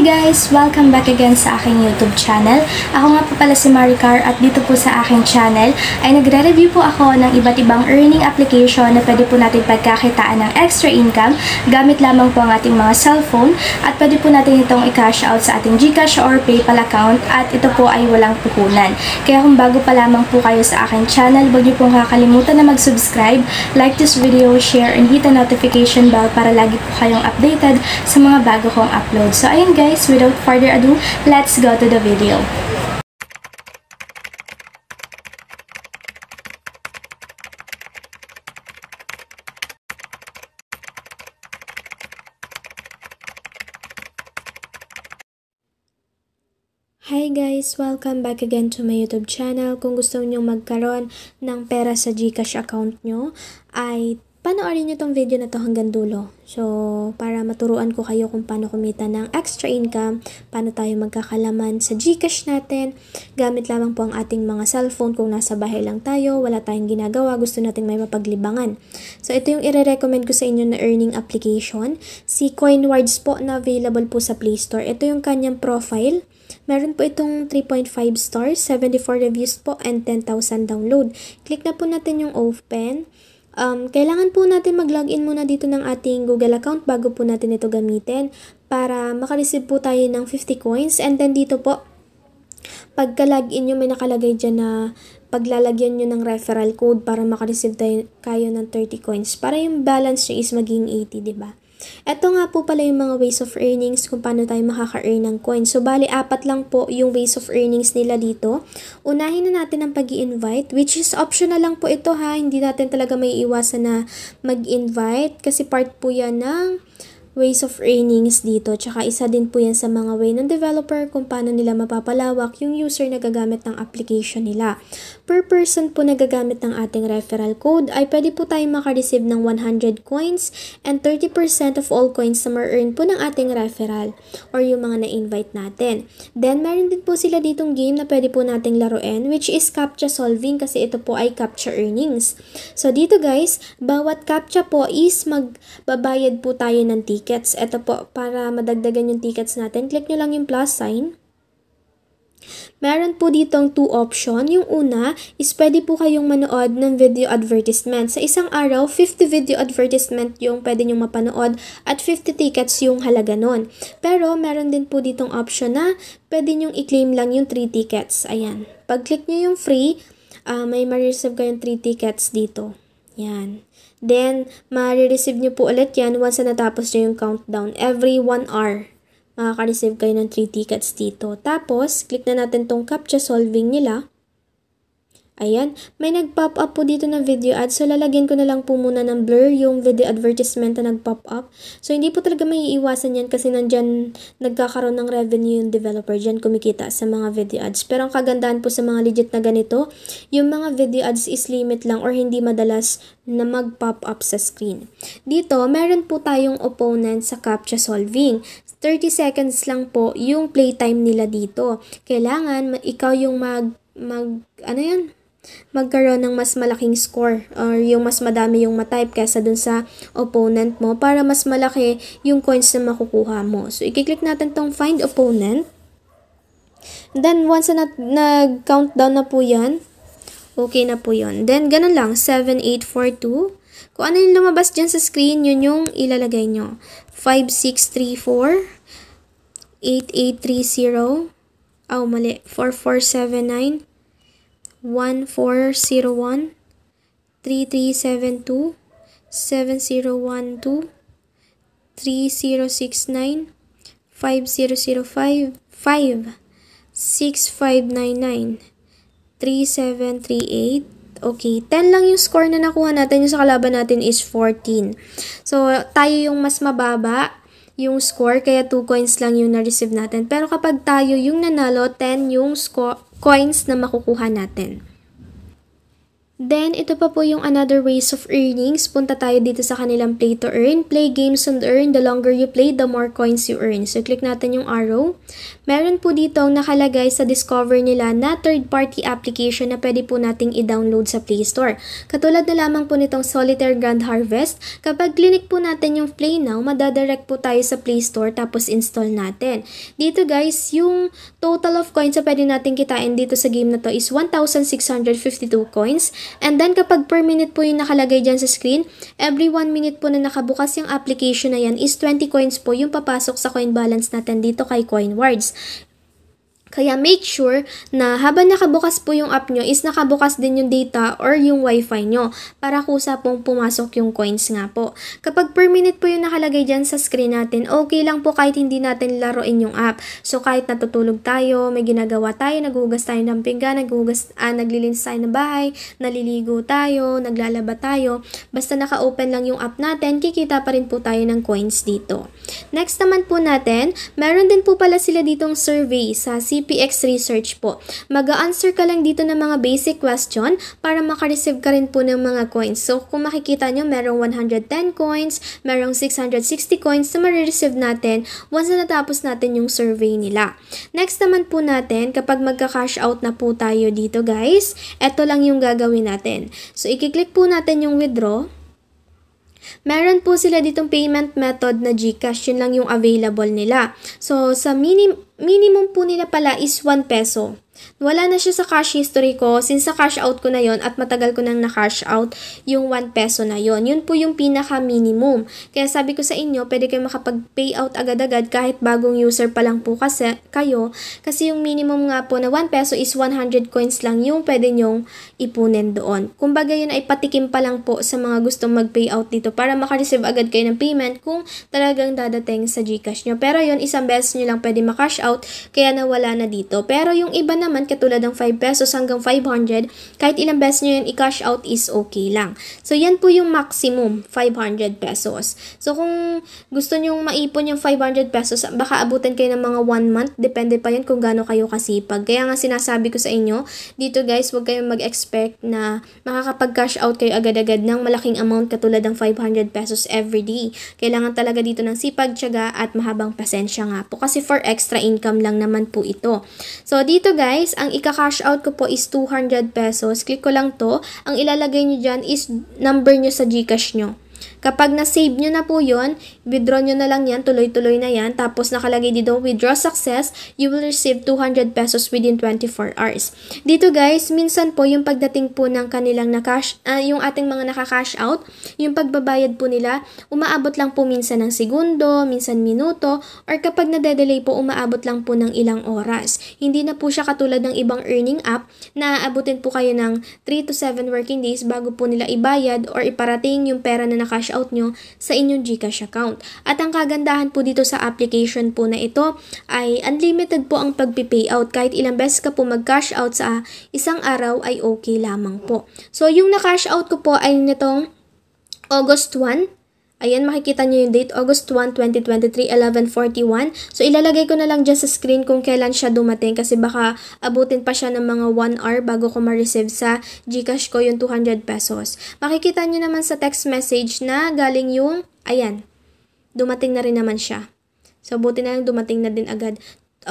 Hi guys! Welcome back again sa aking YouTube channel. Ako nga po pala si Maricar at dito po sa aking channel ay nagre-review po ako ng iba't ibang earning application na pwede po natin pagkakitaan ng extra income gamit lamang po ang ating mga cellphone at pwede po natin itong i-cash out sa ating Gcash or PayPal account at ito po ay walang puhunan. Kaya kung bago pa lamang po kayo sa aking channel, huwag niyo pong kakalimutan na mag-subscribe, like this video, share, and hit the notification bell para lagi po kayong updated sa mga bago kong upload. So ayun guys, without further ado, let's go to the video. Hi guys! Welcome back again to my YouTube channel. Kung gusto niyo magkaroon ng pera sa Gcash account nyo, ay panoorin nyo tong video na to hanggang dulo. So, para maturuan ko kayo kung paano kumita ng extra income, paano tayo magkakalaman sa Gcash natin, gamit lamang po ang ating mga cellphone kung nasa bahay lang tayo, wala tayong ginagawa, gusto nating may mapaglibangan. So, ito yung i-recommend ko sa inyo na earning application. Si Coinwards po na available po sa Play Store. Ito yung kanyang profile. Meron po itong 3.5 stars, 74 reviews po, and 10,000 download. Click na po natin yung open. Kailangan po natin mag-login muna dito ng ating Google account bago po natin ito gamitin para makareceive po tayo ng 50 coins. And then dito po, pagka-login nyo, may nakalagay dyan na paglalagyan nyo ng referral code para makareceive kayo ng 30 coins. Para yung balance nyo is maging 80, diba? Ito nga po pala yung mga ways of earnings kung paano tayo makaka-earn ng coins. So, bali, 4 lang po yung ways of earnings nila dito. Unahin na natin ang pag-i-invite, which is optional lang po ito ha. Hindi natin talaga may iwasan na mag-invite kasi part po yan ng ways of earnings dito. Tsaka isa din po yan sa mga way ng developer kung paano nila mapapalawak yung user na gagamit ng application nila. Per person po na gagamit ng ating referral code ay pwede po tayong makareceive ng 100 coins and 30% of all coins na ma-earn po ng ating referral or yung mga na-invite natin. Then, meron din po sila ditong game na pwede po nating laruin which is Captcha solving kasi ito po ay Captcha earnings. So, dito guys, bawat Captcha po is magbabayad po tayo ng tickets. Ito po, para madagdagan yung tickets natin, click nyo lang yung plus sign. Meron po ditong 2 option. Yung una is pwede po kayong manood ng video advertisement. Sa isang araw, 50 video advertisement yung pwede nyong mapanood at 50 tickets yung halaga nun. Pero meron din po ditong option na pwede nyong i-claim lang yung 3 tickets. Ayan. Pag-click nyo yung free, may ma-receive kayong 3 tickets dito. Yan. Then, ma-receive nyo po ulit yan once na natapos nyo yung countdown. Every 1 hour, makaka-receive kayo ng 3 tickets dito. Tapos, click na natin tong Captcha solving nila. Ayan, may nag-pop up po dito na video ad. So, lalagyan ko na lang po muna ng blur yung video advertisement na nag-pop up. So, hindi po talaga may iiwasan yan kasi nandyan nagkakaroon ng revenue yung developer. Dyan kumikita sa mga video ads. Pero ang kagandahan po sa mga legit na ganito, yung mga video ads is limit lang or hindi madalas na mag-pop up sa screen. Dito, meron po tayong opponent sa Captcha solving. 30 seconds lang po yung playtime nila dito. Kailangan ikaw yung magkaroon ng mas malaking score or yung mas madami yung ma-type kaysa dun sa opponent mo para mas malaki yung coins na makukuha mo. So, i-click natin tong find opponent. Then, once na nag-countdown na po yan, okay na po yun. Then, ganun lang, 7, 8, 4, 2. Kung ano yung lumabas dyan sa screen, yun yung ilalagay nyo. 5, 6, 3, 4, 8, 8, 3, 0, mali, 4, 4, 7, 9, 1401 3372 7012 3069 5005 5 6599 3738. Okay, 10 lang yung score na nakuha natin. Yung sa kalaban natin is 14. So, tayo yung mas mababa yung score, kaya 2 coins lang yung na-receive natin. Pero kapag tayo yung nanalo, 10 yung coins na makukuha natin. Then, ito pa po yung another ways of earnings. Punta tayo dito sa kanilang play to earn. Play games and earn. The longer you play, the more coins you earn. So, click natin yung arrow. Meron po dito nakalagay sa discover nila na third-party application na pwede po nating i-download sa Play Store. Katulad na lamang po nitong Solitaire Grand Harvest. Kapag click po natin yung Play Now, madadirect po tayo sa Play Store tapos install natin. Dito guys, yung total of coins na pwede natin kitain dito sa game na to is 1,652 coins. And then, kapag per minute po yung nakalagay dyan sa screen, every 1 minute po na nakabukas yung application na yan is 20 coins po yung papasok sa coin balance natin dito kay Coinwards. Kaya make sure na habang nakabukas po yung app nyo is nakabukas din yung data or yung wifi nyo para kusa pong pumasok yung coins nga po. Kapag per minute po yung nakalagay dyan sa screen natin, okay lang po kahit hindi natin laruin yung app. So kahit natutulog tayo, may ginagawa tayo, naghuhugas tayo ng pinggan, naglilinis tayo ng bahay, naliligo tayo, naglalaba tayo, basta naka-open lang yung app natin, kikita pa rin po tayo ng coins dito. Next naman po natin, meron din po pala sila ditong survey sa CPX Research po. Mag-a-answer ka lang dito ng mga basic question para makareceive ka rin po ng mga coins. So, kung makikita nyo, merong 110 coins, merong 660 coins na marireceive natin once na natapos natin yung survey nila. Next naman po natin, kapag magka-cash out na po tayo dito guys, eto lang yung gagawin natin. So, i-click po natin yung withdraw. Meron po sila ditong payment method na Gcash, yun lang yung available nila. So, sa minimum po nila pala is 1 peso. Wala na siya sa cash history ko since sa cash out ko na yon at matagal ko nang na-cash out yung 1 peso na yon. Yun po yung pinaka-minimum. Kaya sabi ko sa inyo, pwede kayo makapag-payout agad-agad kahit bagong user pa lang po kayo. Kasi yung minimum nga po na 1 peso is 100 coins lang yung pwede nyong ipunin doon. Kumbaga yun ay patikim pa lang po sa mga gustong mag-payout dito para makareceive agad kayo ng payment kung talagang dadating sa Gcash nyo. Pero yun, isang beses nyo lang pwede ma-cash out kaya nawala na dito. Pero yung iba naman, katulad ng 5 pesos hanggang 500, kahit ilang beses nyo yun i-cash out is okay lang. So, yan po yung maximum, 500 pesos. So, kung gusto nyo maipon yung 500 pesos, baka abutan kayo ng mga 1 month. Depende pa yun kung gaano kayo kasipag. Kaya nga sinasabi ko sa inyo, dito guys, huwag kayong mag-expect na makakapag-cash out kayo agad-agad ng malaking amount katulad ng 500 pesos every day. Kailangan talaga dito ng sipag, tiyaga, at mahabang pasensya nga po. Kasi for extra income lang naman po ito. So, dito guys, ang ika-cash out ko po is 200 pesos. Click ko lang to. Ang ilalagay nyo dyan is number nyo sa Gcash nyo. Kapag na-save nyo na po yon, withdraw nyo na lang yan, tuloy-tuloy na yan. Tapos nakalagay dito, withdraw success, you will receive 200 pesos within 24 hours. Dito guys, minsan po yung pagdating po ng kanilang yung ating mga naka-cash out, yung pagbabayad po nila, umaabot lang po minsan ng segundo, minsan minuto, or kapag nade-delay po, umaabot lang po ng ilang oras. Hindi na po siya katulad ng ibang earning app na aabutin po kayo ng 3 to 7 working days bago po nila ibayad or iparating yung pera na cash out nyo sa inyong Gcash account. At ang kagandahan po dito sa application po na ito ay unlimited po ang pagpipayout. Kahit ilang beses ka po mag-cash out sa isang araw ay okay lamang po. So, yung na-cash out ko po ay nitong August 1. Ayan, makikita nyo yung date, August 1, 2023, 11:41. So, ilalagay ko na lang dyan sa screen kung kailan siya dumating kasi baka abutin pa siya ng mga 1 hour bago ko ma-receive sa Gcash ko yung 200 pesos. Makikita nyo naman sa text message na galing yung, ayan, dumating na rin naman siya. So, buti na lang dumating na din agad.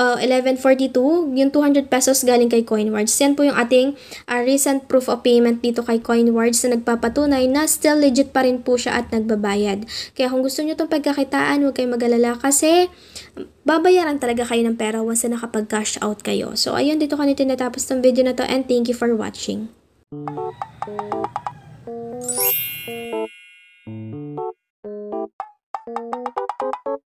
11:42, yung 200 pesos galing kay Coinwards. Yan po yung ating recent proof of payment dito kay Coinwards na nagpapatunay na still legit pa rin po siya at nagbabayad. Kaya kung gusto nyo itong pagkakitaan, huwag kayong mag-alala kasi babayaran talaga kayo ng pera once na nakapag-cash out kayo. So, ayun, dito ko nito natapos ng video na to and thank you for watching.